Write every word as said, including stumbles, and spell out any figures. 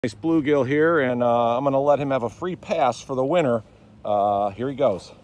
Nice bluegill here, and uh, I'm going to let him have a free pass for the winner. Uh, here he goes.